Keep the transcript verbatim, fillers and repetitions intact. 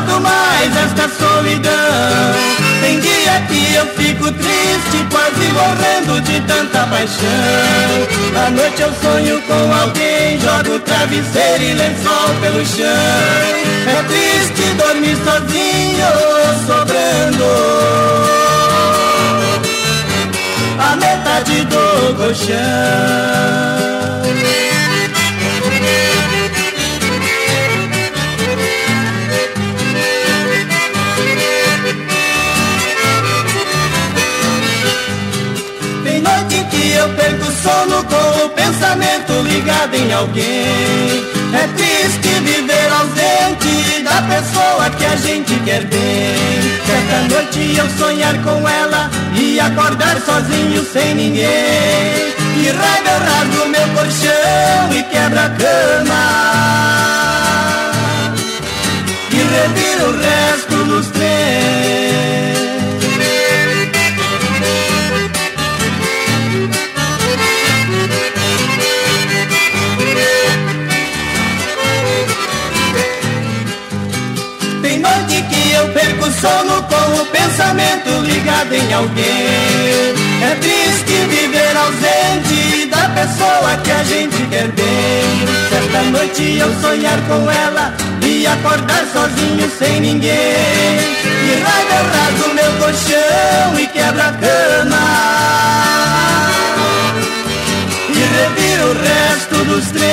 suporto mais esta solidão. Tem dia que eu fico triste, quase morrendo de tanta paixão. À noite eu sonho com alguém, jogo travesseiro e lençol pelo chão. É triste dormir sozinho, sobrando a metade do colchão. Eu perco o sono com o pensamento ligado em alguém. É triste viver ausente da pessoa que a gente quer bem. Certa noite eu sonhar com ela e acordar sozinho sem ninguém. E raiva eu rasgo meu colchão e quebra a cama e reviro o resto dos trens. Eu perco o sono com o pensamento ligado em alguém. É triste viver ausente da pessoa que a gente quer bem. Certa noite eu sonhar com ela e acordar sozinho sem ninguém. E raiva eu rasgo meu colchão e quebra a cama e reviro o resto dos três.